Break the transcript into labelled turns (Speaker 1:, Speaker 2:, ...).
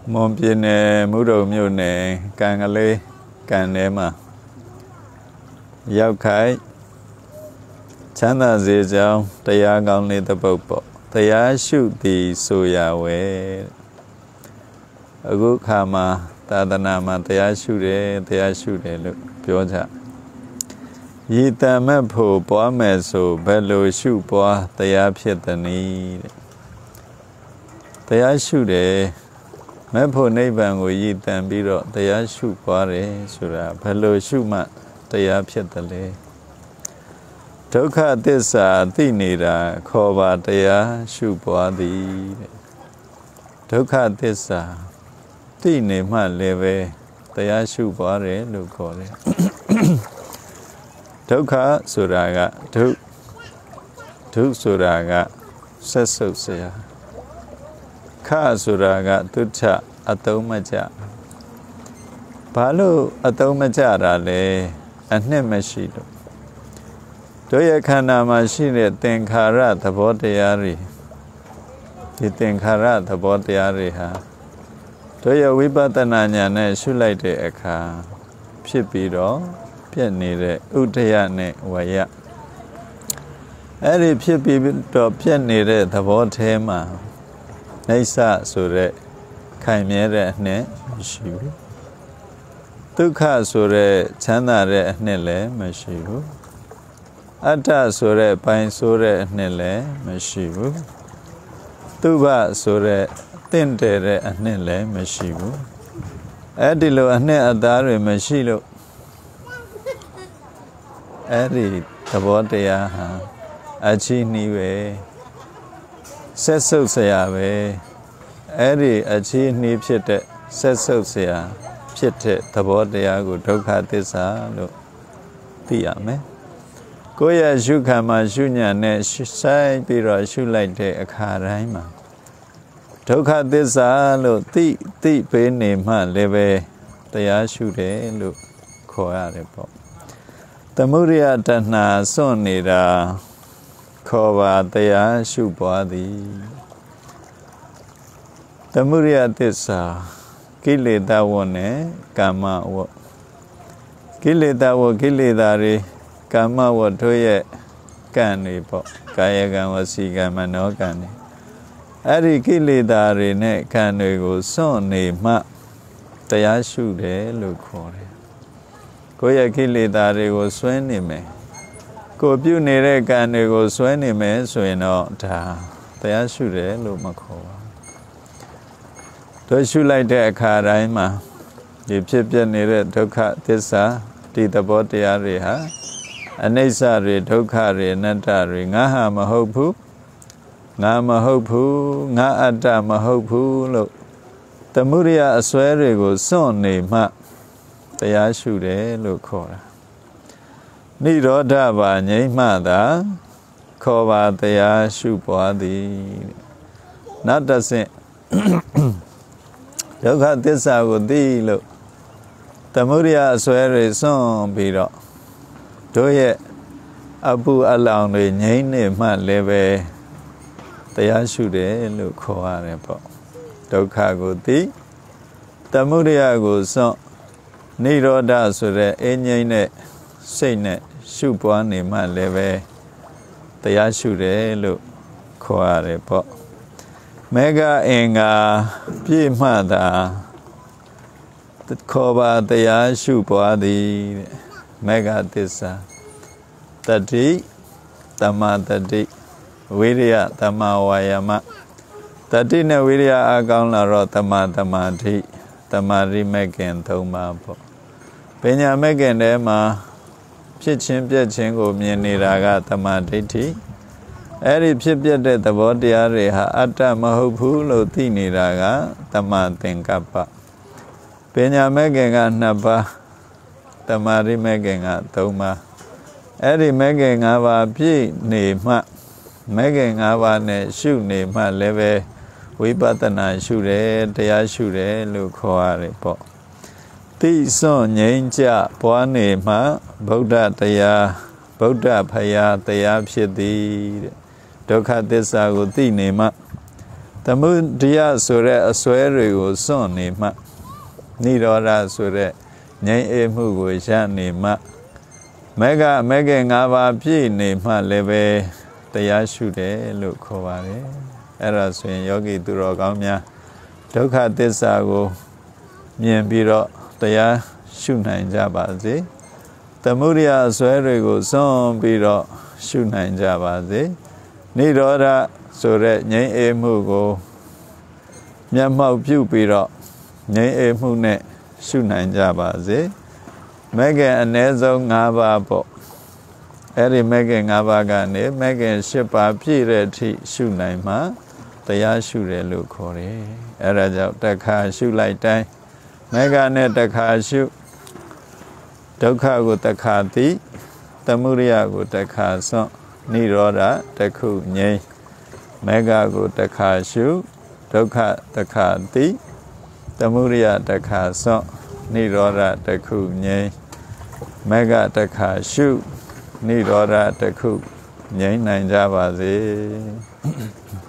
Speaker 1: မွန်ပြည်နယ်မုဒုံမြို့နယ်ကံကလေးကံထဲမှာရောက်ခိုက်ချမ်းသာစေကြောင်းတရားကောင်းလေးတစ်ပုဒ်ပေါ့တရားရှုသည်ဆိုရဝဲအခုခါမှာသာသနာမှာတရားရှုတယ်လို့ပြောကြရည်တမ်းမဲ့ဖို့ပွားမယ်ဆိုဘယ်လိုရှုပွားတရားဖြစ်သနည်းတရားရှုတယ်မဲ့ဖို့နိဗ္ဗာန်ကိုရည်တမ်းပြီးတော့တရားရှုပွားတယ်ဆိုတာဘယ်လိုရှုမှတရားဖြစ်တယ်လဲဒုက္ခသစ္စာသိနေတာခေါ်ပါတရားရှုပွားသည်ဒုက္ခသစ္စာသိနေမှလည်းပဲတရားရှုပွားတယ်လို့ခေါ်တယ်ဒုက္ခဆိုတာကဒုဆိုတာကဆက်ဆုပ်เสียခဆိုတာကတုထအတုံးမကြဘာလို့အတုံးမကြတာလဲအနှစ်မရှိလို့တို့ရဲ့ခန္ဓာမှာရှိတဲ့သင်္ခါရသဘောတရားတွေဒီသင်္ခါရသဘောတရားတွေဟာတို့ရဲ့ဝိပဿနာဉာဏ်နဲ့ရှုလိုက်တဲ့အခါဖြစ်ပြီးတော့ပြည့်နေတဲ့ဥဒယနဲ့ဝယအဲ့ဒီဖြစ်ပြီးတော့ပြည့်နေတဲ့သဘောထဲမှာနိစ္စဆိုတဲ့ခိုင်မြဲတဲ့အနှစ်မရှိဘူးဒုက္ခဆိုတဲ့ချမ်းသာတဲ့အနှစ်လည်းမရှိဘူးအတ္တဆိုတဲ့ပိုင်းဆိုတဲ့အနှစ်လည်းမရှိဘူးသူဘဆိုတဲ့တင့်တယ်တဲ့အနှစ်လည်းမရှိဘူးအဲ့ဒီလိုအနှစ်အသားတွေမရှိလို့အဲ့ဒီသဘောတရားဟာအချီးနှီးပဲဆက်ဆုပ်เสียပဲအဲ့ဒီအချီးနှီးဖြစ်တဲ့ဆက်ဆုပ်เสียဖြစ်တဲ့သဘောတရားကိုဒုက္ခသစ္စာလို့သိရမယ်ကိုယ့်ရဲ့ရှုခံမှာရှုညံနဲ့စိုက်ပြီးတော့ရှုလိုက်တဲ့အခါတိုင်းမှာဒုက္ခသစ္စာလို့သိပေးနေမှလည်းပဲတရားရှုတယ်လို့ခေါ်ရတယ်ပေါ့သမုဒယတဏှာစွန့်နေတာခေါ်ပါတရားရှုပွားသည်သမုဒယသစ္စာကိလေသာဝနဲ့ကာမဝကိလေသာဝကိလေသာတွေကာမဝတို့ရဲ့ကံတွေပေါ့ကာယကံဝစီကံမနောကံတွေအဲ့ဒီကိလေသာတွေနဲ့ကံတွေကိုစွန့်နေမှတရားရှုတယ်လို့ခေါ်တယ်ကိုယ့်ရဲ့ကိလေသာတွေကိုဆွဲနေမယ်ကိုပြုနေတဲ့ကံတွေကိုဆွဲနေမယ်ဆိုရင်တော့ဒါတရားရှုတယ်လို့မခေါ်ပါဘူးတို့ရှုလိုက်တဲ့အခါတိုင်းမှာဒီဖြစ်ပြနေတဲ့ဒုက္ခသစ္စာဒီသဘောတရားတွေဟာအနိစ္စတွေဒုက္ခတွေအနတ္တတွေငါဟာမဟုတ်ဘူးငါမဟုတ်ဘူးငါအတ္တမဟုတ်ဘူးလို့သမုဒယအစွဲတွေကိုစွန့်နေမှတရားရှုတယ်လို့ခေါ်တာနိရောဓပါငြိမ်းမှသာခေါ်ပါတရားရှုပွားသည်နောက်တစ်ဆင့်ဒုက္ခသစ္စာကိုသိလို့သမုဒယအစွဲတွေစွန့်ပြီးတော့တို့ရဲ့အပူအလောင်တွေငြိမ်းနေမှလည်းပဲတရားရှုတယ်လို့ခေါ်ရတယ်ပေါ့ဒုက္ခကိုသိသမုဒယကိုစွန့်နိရောဓဆိုတဲ့အင်းငြိမ်းတဲ့စိတ်နဲ့ရှုပွားနေမှလည်းပဲတရားရှုတယ်လို့ခေါ်ရတယ်ပေါ့မေဃအင်္ဂါပြည့်မှသာခေါ်ပါတရားရှုပွားသည်မေဃသစ္စာတတိတမတတိဝိရိယတမဝါယမတတိနဲ့ဝိရိယအကောင်းလာတော့တမတိတမာရိမေခင်သုံးပါပေါ့ပညာမေခင်ထဲမှာဖြစ်ချင်းပြက်ချင်းကိုမြင်နေတာကတမာဒိဋ္ဌိအဲ့ဒီဖြစ်ပြတဲ့သဘောတရားတွေဟာအတ္တမဟုတ်ဘူးလို့သိနေတာကတမာသင်္ကပ္ပပညာမေခင်က2ပါးတမာရိမေခင်က3ပါးအဲ့ဒီမေခင်5ပါးပြည့်နေမှမေခင်5ပါးနဲ့ရှုနေမှလည်းပဲဝိပဿနာရှုတယ်တရားရှုတယ်လို့ခေါ်ရတယ်ပေါ့တိစွန့်ငြိမ်းချပွားနေမှဗုဒ္ဓတရားဗုဒ္ဓဖယားတရားဖြစ်သည်တဲ့ဒုက္ခသစ္စာကိုသိနေမှတသမုဒိယဆိုတဲ့အစွဲတွေကိုစွန့်နေမှနိရောဓဆိုတဲ့ငြိမ်းအေးမှုကိုရနေမှမေဃ၅ပါးပြည့်နေမှလည်းပဲတရားရှုတယ်လို့ခေါ်ပါတယ်အဲ့ဒါဆိုရင်ယောဂီသူတော်ကောင်းများဒုက္ခသစ္စာကိုမြင်ပြီးတော့တရားရှုနိုင်ကြပါစေသမုဒိယအစွဲတွေကိုစွန့်ပြီးတော့ရှုနိုင်ကြပါစေနိရောဓဆိုတဲ့ငြိမ်းအေးမှုကိုမျက်မှောက်ပြုပြီးတော့ငြိမ်းအေးမှုနဲ့ရှုနိုင်ကြပါစေမဂ္ဂင်အ ਨੇ ဆုံး၅ပါးပေါ့အဲ့ဒီမဂ္ဂင်၅ပါးကနေမဂ္ဂင်၈ပါးပြည့်တဲ့အထိရှုနိုင်မှတရားရှုတယ်လို့ခေါ်တယ်အဲ့ဒါကြောင့်တစ်ခါရှုလိုက်တိုင်းမဂ္ဂနဲ့တစ်ခါရှုဒုက္ခကိုတစ်ခါသိသမုဒယကိုတစ်ခါစွန့်နိရောဓတစ်ခုငြိမ်းမဂ္ဂကိုတစ်ခါရှုဒုက္ခတစ်ခါသိသမုဒယတစ်ခါစွန့်နိရောဓတစ်ခုငြိမ်းမဂ္ဂတစ်ခါရှုနိရောဓတစ်ခုငြိမ်းနိုင်ကြပါစေ